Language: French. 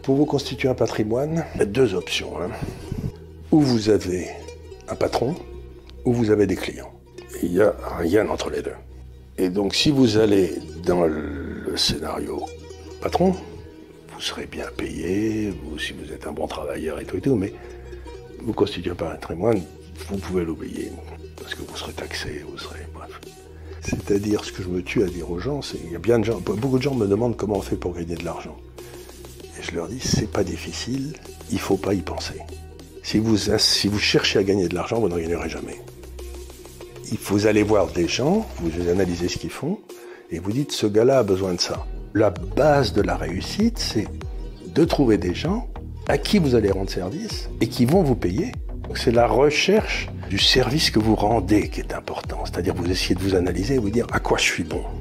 Pour vous constituer un patrimoine, il y a deux options. Ou vous avez un patron, ou vous avez des clients. Il n'y a rien entre les deux. Et donc si vous allez dans le scénario patron, vous serez bien payé, si vous êtes un bon travailleur et tout, mais vous ne constituez pas un patrimoine, vous pouvez l'oublier. Parce que vous serez taxé, vous serez... bref. C'est-à-dire, ce que je me tue à dire aux gens, c'est qu'il y a bien de gens, beaucoup de gens me demandent comment on fait pour gagner de l'argent. Et je leur dis, c'est pas difficile, il ne faut pas y penser. Si vous cherchez à gagner de l'argent, vous n'en gagnerez jamais. Vous allez voir des gens, vous analysez ce qu'ils font, et vous dites, ce gars-là a besoin de ça. La base de la réussite, c'est de trouver des gens à qui vous allez rendre service et qui vont vous payer. C'est la recherche du service que vous rendez qui est important. C'est-à-dire, vous essayez de vous analyser et vous dire à quoi je suis bon.